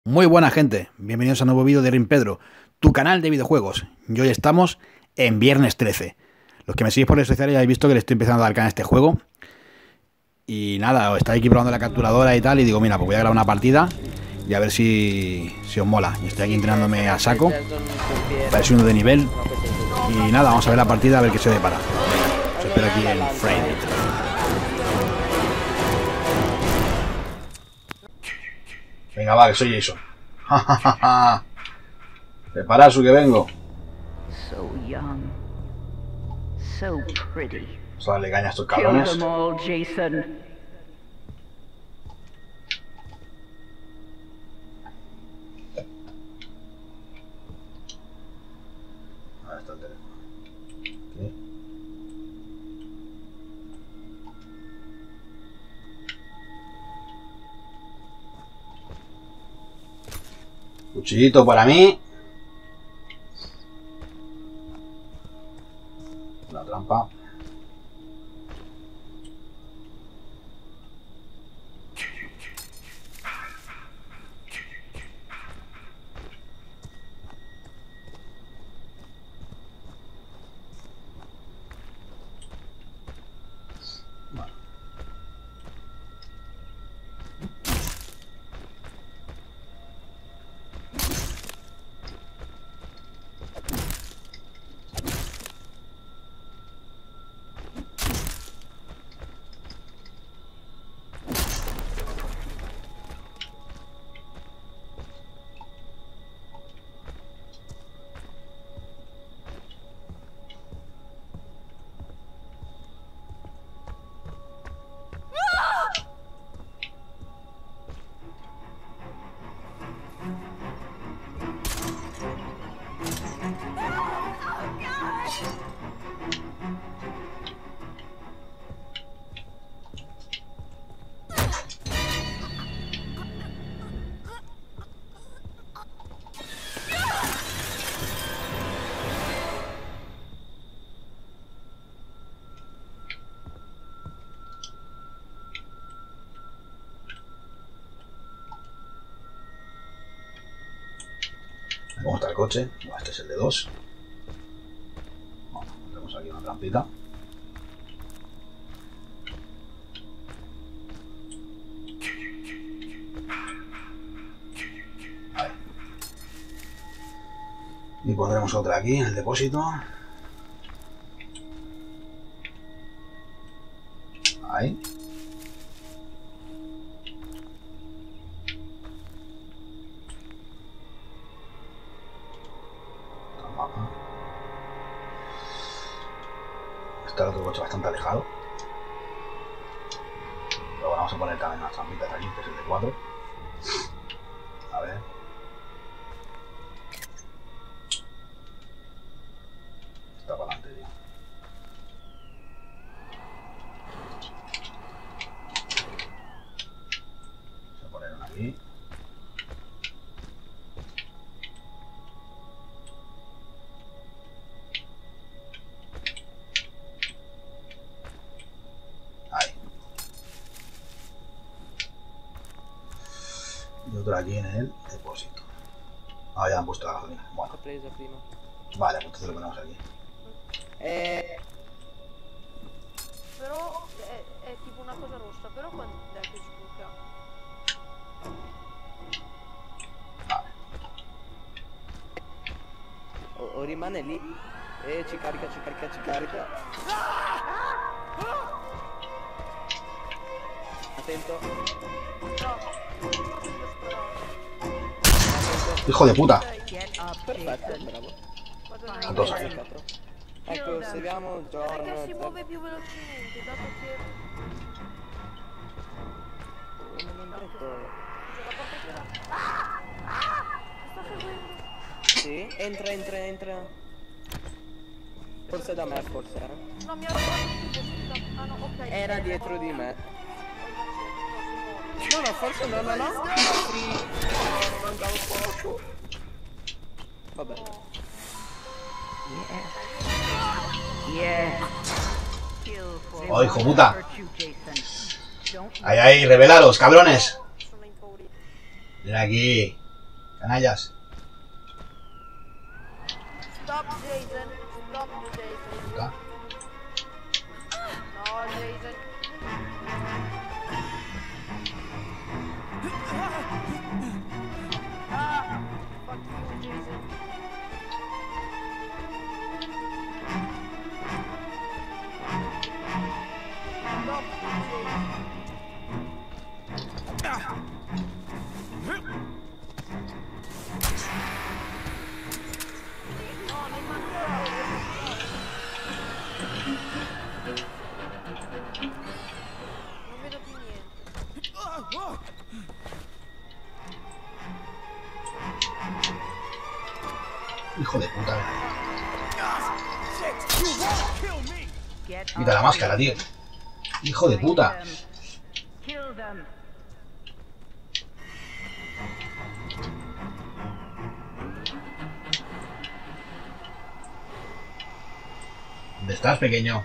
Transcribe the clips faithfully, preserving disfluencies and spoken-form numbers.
Muy buena gente, bienvenidos a un nuevo vídeo de Rimpedro, tu canal de videojuegos. Y hoy estamos en Viernes trece. Los que me seguís por redes sociales ya habéis visto que le estoy empezando a dar can a este juego. Y nada, estaba aquí probando la capturadora y tal, y digo, mira, pues voy a grabar una partida y a ver si, si os mola. Y estoy aquí entrenándome a saco, para ser uno de nivel. Y nada, vamos a ver la partida, a ver qué se depara. Os espero aquí en Friday. Venga, va, que soy Jason. Preparaos que vengo. So young, so pretty. Vamos a darle caña a estos Kill cabrones. them all, Jason. Ahí está el teléfono. Aquí. Cuchillito para mí. Una trampa. Vale. ¿Cómo está el coche? Bueno, este es el de dos. Bueno, tenemos aquí una trampita. Ahí. Y pondremos otra aquí en el depósito. Ahí. Está el otro coche bastante alejado. Pero bueno, vamos a poner también unas trampitas aquí, que es el de cuatro. A ver. Está para adelante, tío. Vamos a poner una aquí. Y otra aquí en el depósito. Ah, ya han puesto la gasolina. Bueno. Presa prima. Vale, pues entonces lo ponemos aquí. Eh, Però è, è tipo una cosa rossa, però quando è che sbuca? Vale. o, o rimane lì e ci carica, ci carica, ci carica. Attento. Hijo de puta. Get up, Perfetto, Jason. bravo. Sono dos aquí. Ecco, seguiamo John. Perché si muove più velocemente, dato che... Non ho detto. La porta chiusa. Ah! Ah! Mi sta seguendo. Sì, entra, entra, entra. Forse da me, forse, eh. No, mi ha rubato tutto, scusa. Ah no, ok. Era dietro di me. No, no, forse no, no, no. Sì. Mancavo poco. Vabbè. Yeah. Kill for Oh, hijo puta. hurt you, Jason. Don't Ahí, ahí, revelaros, cabrones. Sono impaurito. Ven aquí. Canallas. Stop, Jason. Stop, Jason. Puta. No, Jason. Ah, fuck you, Jason. Stop, Jason. No, non mancava. Non vedo più niente. Hijo de puta. Get Quita la up, máscara, tío. Jason. Hijo de Find puta. them. Kill them. ¿Dónde estás, pequeño?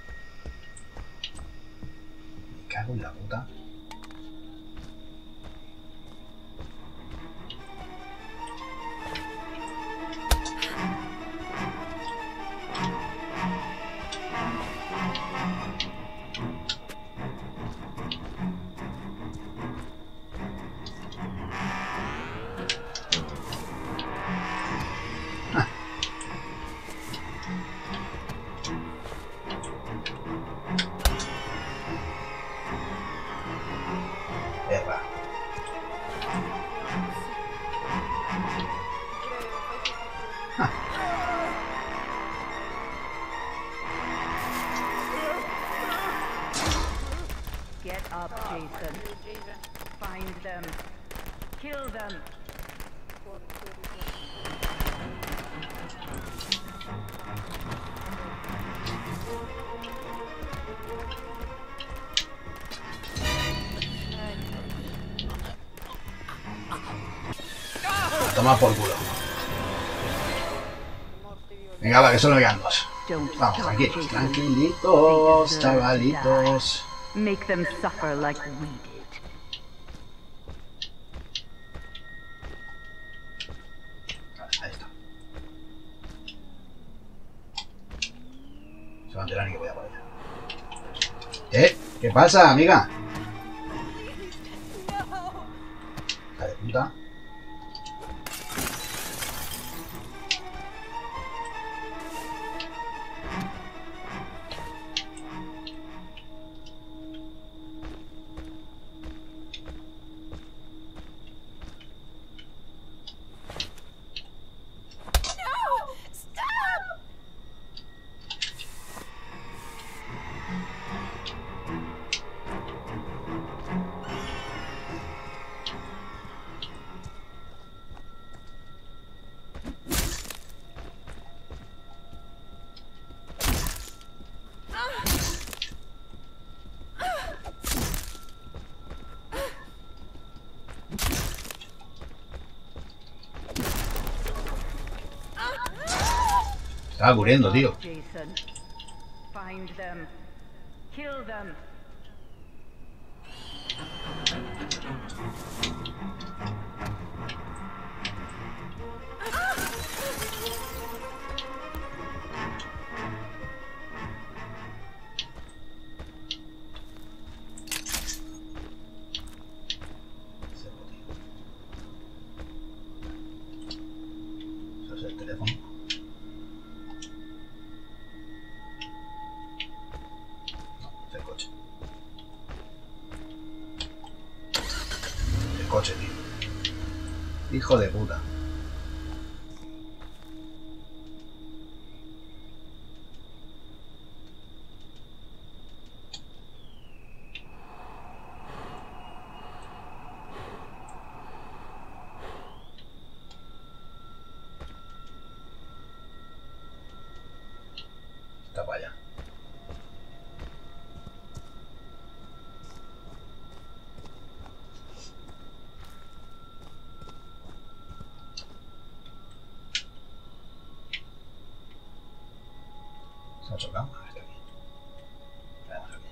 Me cago en la puta. Perra. Get up, Jason. Jason. Find them. Kill them. Fuori, fuori, fuori. Toma por culo. Morte viola. Venga, va, que solo me quedan dos. Don't Vamos, stop, tranquilos, Jason. tranquilitos, chavalitos. Make them suffer like we did. Ahí está. Se va a enterar y que voy a por ella. ¿Eh? ¿Qué pasa, amiga? Hija de puta. No! Stop! Estaba cubriendo, tío. Jason. Find them. Kill them. Eso es el teléfono. No, es el coche. El coche, tío. Hijo de puta. Está para allá. Se ha chocado. Ah, está aquí. Veamos aquí.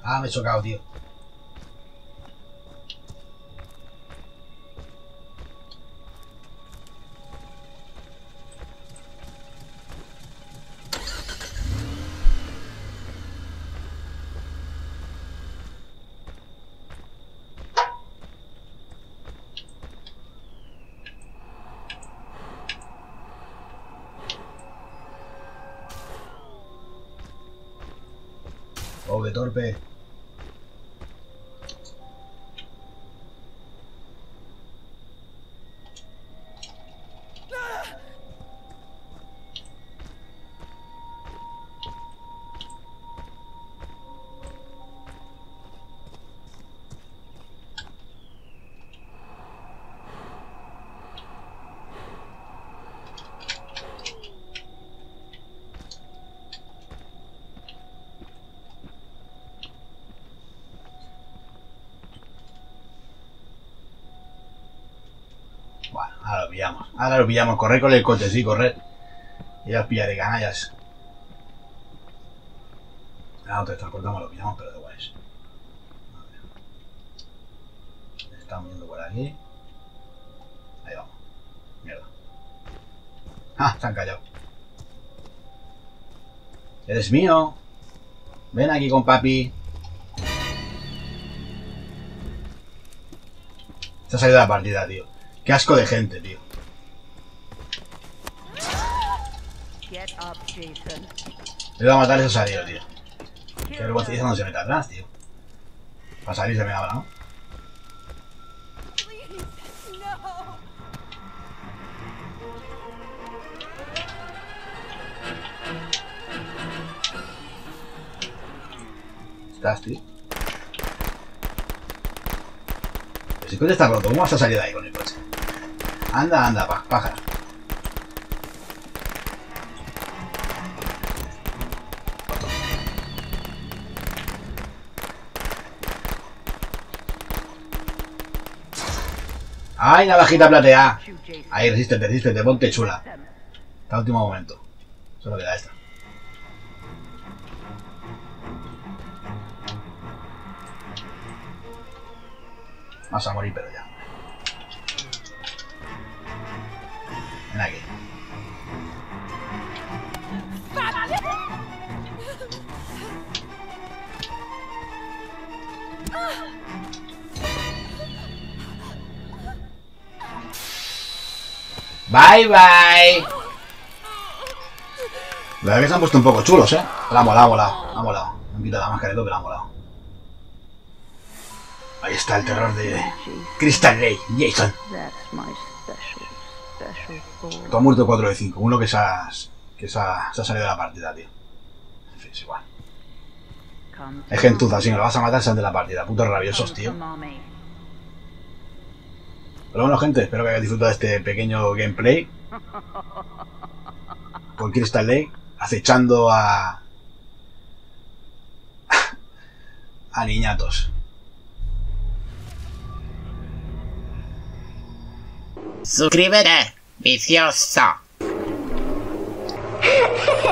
Ah, me he chocado, tío. Oh, qué torpe. Bueno, ahora lo pillamos. Ahora lo pillamos. Correr con el coche, sí, correr. Y ya os pillaré, canallas. Ah, otra vez cortamos, lo pillamos, pero de guays. Estamos yendo por aquí. Ahí vamos. Mierda. Ah, se han callado. Eres mío. Ven aquí con papi. Se ha salido de la partida, tío. Qué asco de gente, tío. Get up, Jason. Le voy a matar y se ha salido, tío. Qué vergüenza no se mete atrás, tío. Para salir se me habla, ¿no? Please, no. Estás, tío. Si el coche está roto, ¿cómo vas a salir de ahí con el coche? Anda, anda, pá, pájaro. ¡Ay, navajita plateada! Shoot, Jason. Ahí, resístete, resístete, ponte chula. Them. Hasta el último momento. Solo queda esta. Vas a morir, pero ya. Ven aquí. Bye, bye. La verdad que se han puesto un poco chulos, eh. La ha molado, ha molado, ha molado. Me han quitado la máscara y todo, pero la ha molado. Ahí está el terror de Crystal Lake, Jason. That's my special, special boy. Tú has muerto cuatro de cinco. Uno que se ha, que se ha, se ha salido de la partida, tío. En fin, es igual. Come Es gentuza, si me lo vas a matar, sal de la partida. Putos rabiosos, tío. to mommy. Pero bueno, gente, espero que hayáis disfrutado de este pequeño gameplay por Crystal Lake, acechando a... a niñatos. Suscríbete, vicioso.